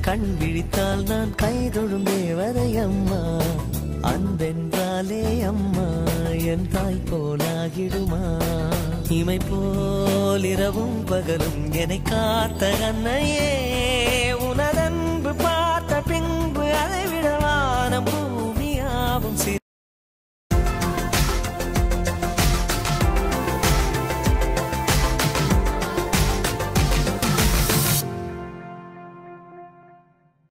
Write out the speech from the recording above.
கண் விழித்தால் நான் கைதொழும் தேவதை அம்மா. அன்பென்றாலே அம்மா என் தாய் போலாகிடுமா. இமை போல் இரவும் பகலும் என்னை காத்த அன்னையே